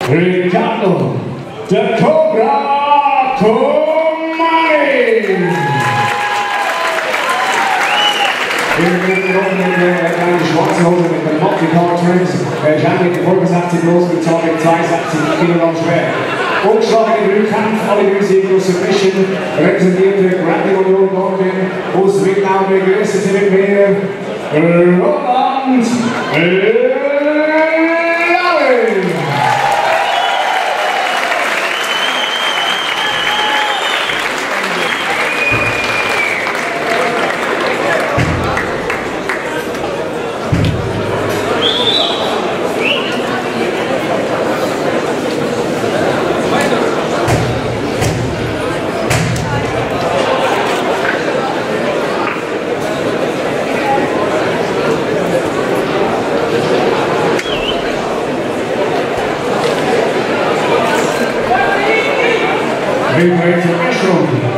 Ricardo, der Cobra Tomani. Wir haben mit der kleinen schwarzen Hose mit den Motley Twins. Janik vor 60 los mit Target 62 Kilogramm schwer. Umgeschlagene Rückkampf, alle Grüße in Submission, repräsentierte Grande Union Dortmund aus Wittnau begrüßen Sie mit mir Roland Lally. Ready to action.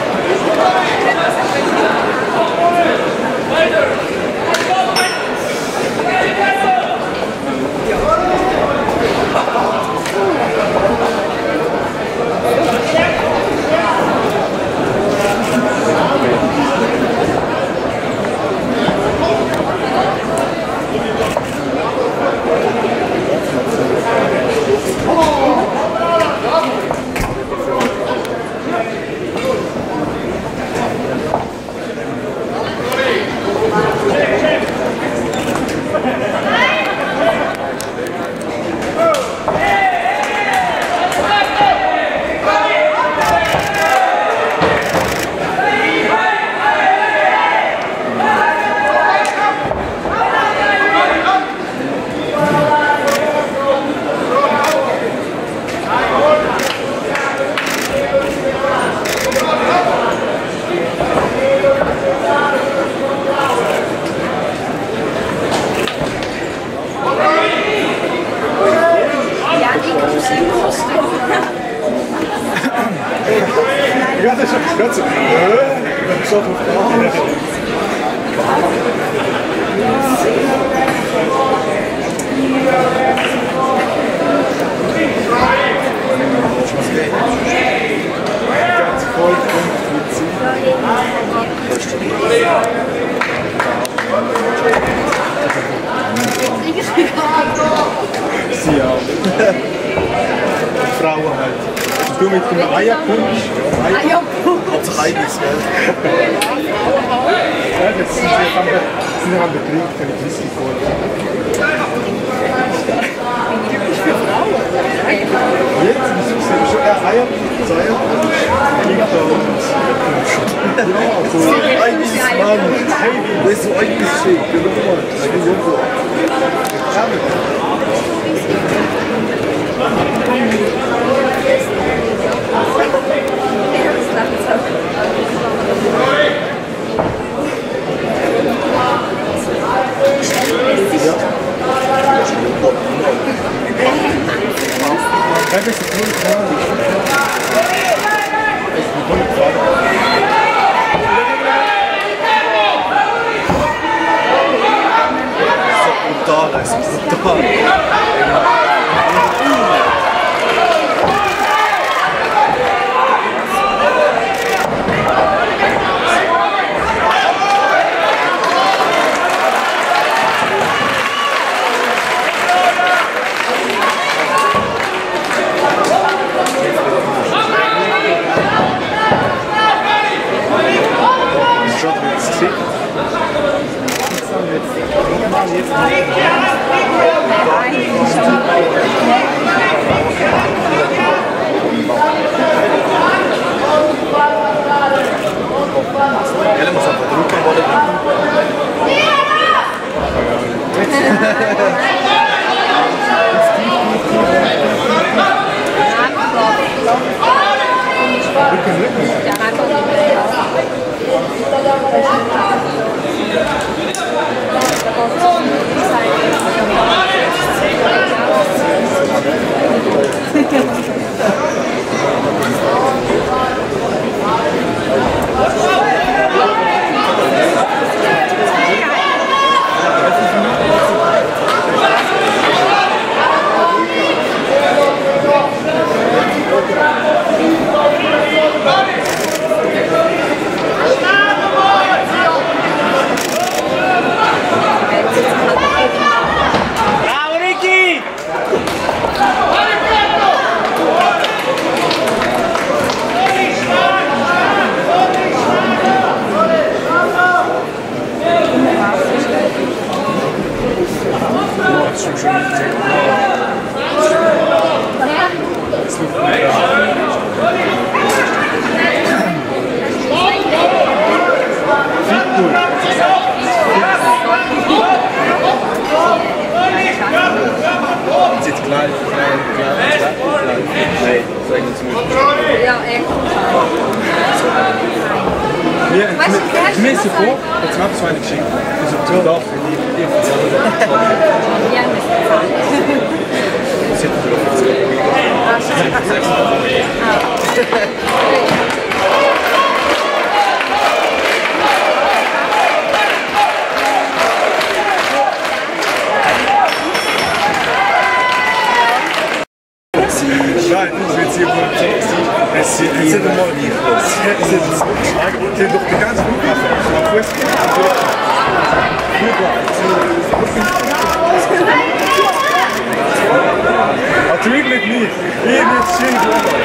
Ja, das ist das Ganze. Schaut auf ganz voll Sie auch. Frauen halt. Du mit dem Eierpunsch. Hat sich einiges, gell? Ja, jetzt sind wir am Betrieb, wenn ich Whisky vor. Typisch für Frauen. Jetzt, wieso sind wir schon Eierpunsch? Liegt da uns. Ja, so ein Mann. Das ist so ein Geschick. Ich bin so. Jetzt Nein, sagen Sie mir. Ja, echt. Mir ist so vor, jetzt macht es so eine Geschichte. Also, doch, Ja, C'est doch die ganze Flughafen. Natuurlijk niet. Hier dit shit.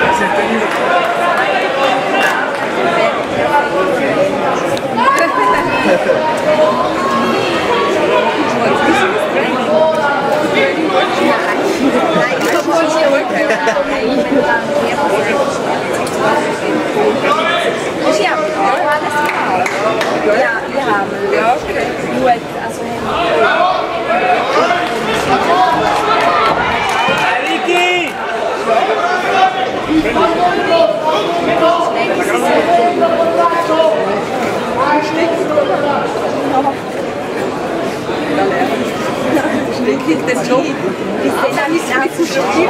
Ja, wir haben. Ja, okay. Gut, also Vicky! Kriegt das Job. Ich sehe da nicht aus dem Spiel.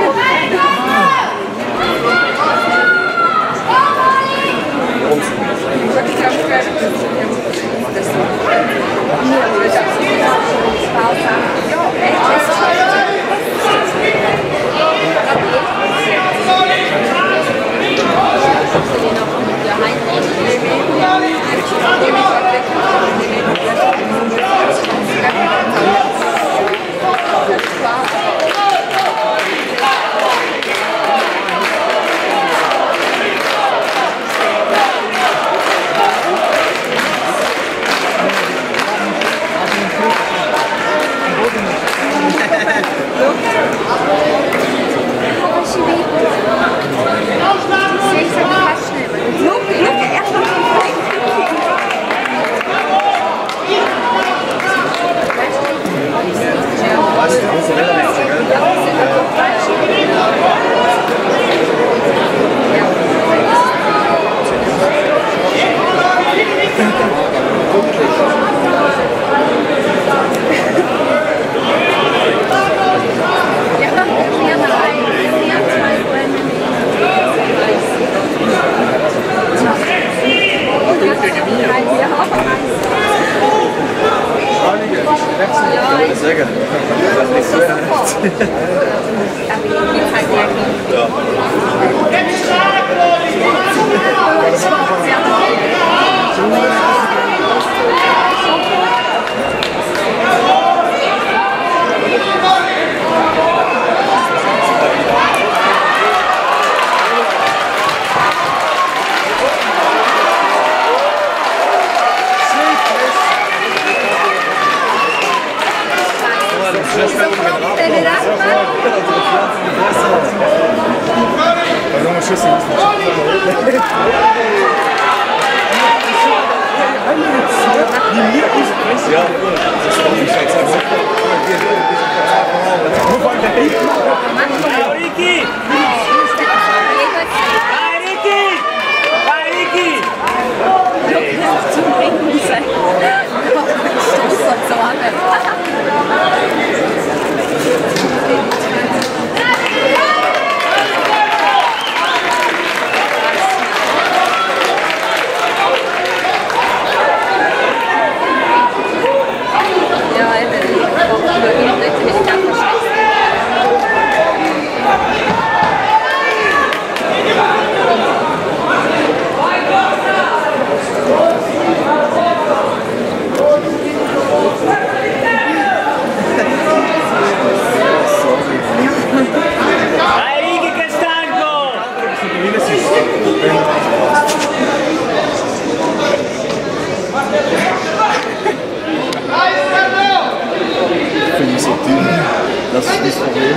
Das ist das Problem.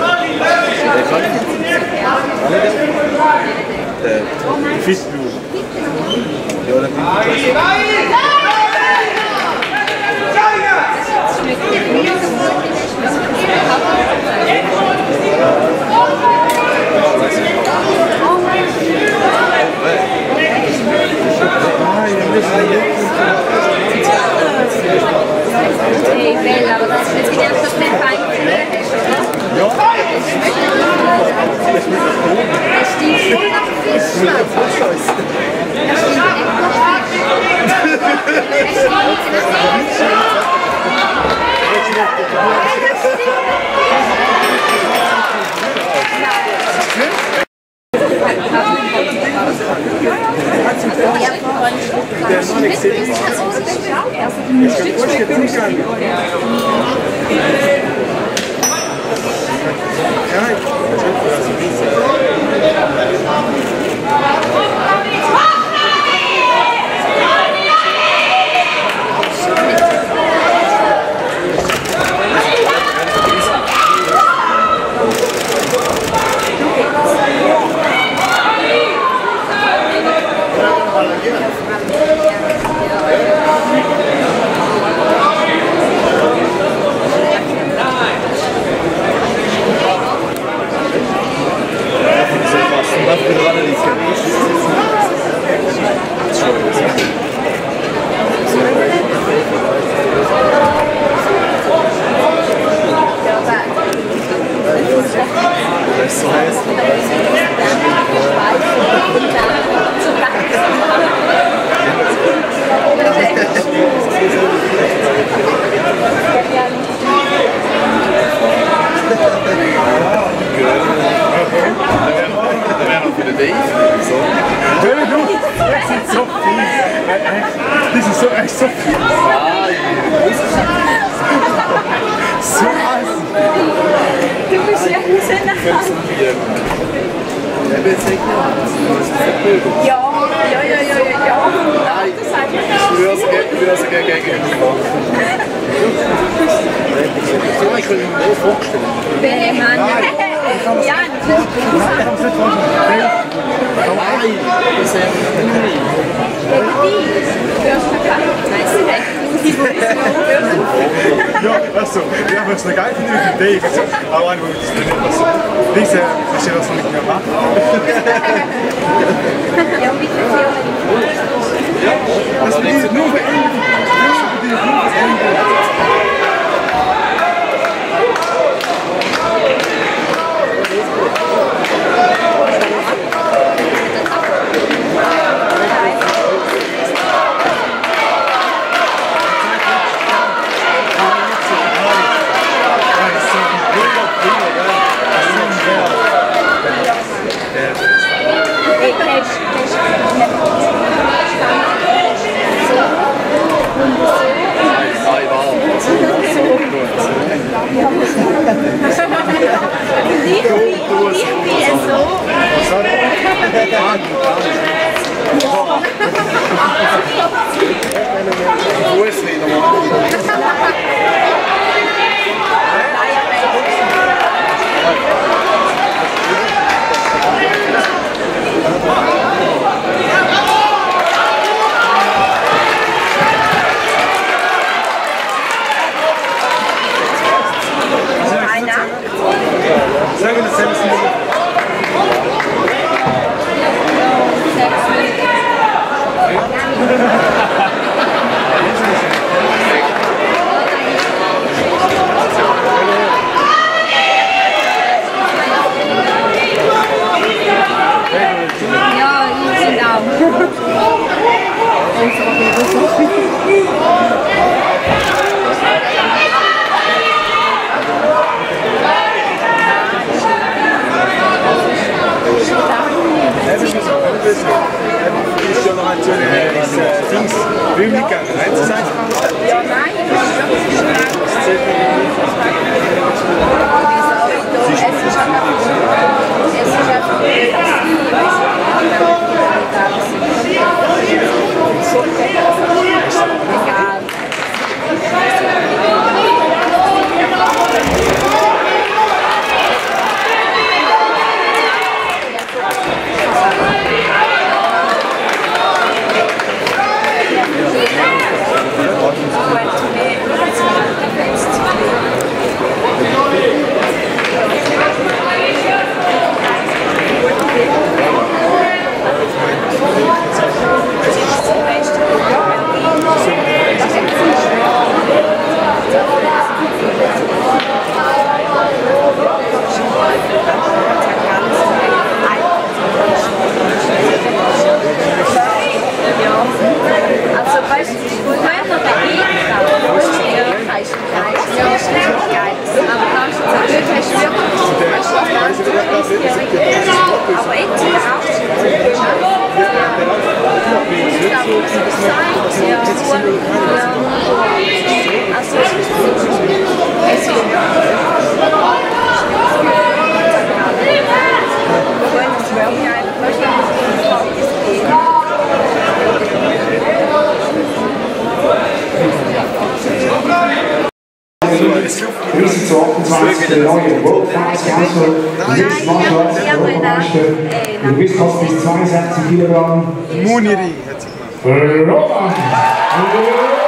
Fischblut. Hey, bella, aber das ist jetzt gedacht, dass du den Feind hast, oder? Ja. Das stimmt voll nach Fisch. Das stimmt echt Hey, Riesen zu 28 der neue World Class Council, Mixed Martial Arts Europameister, du bist fast bis 62 Kilogramm. Muniri hat sich gemacht. Roman!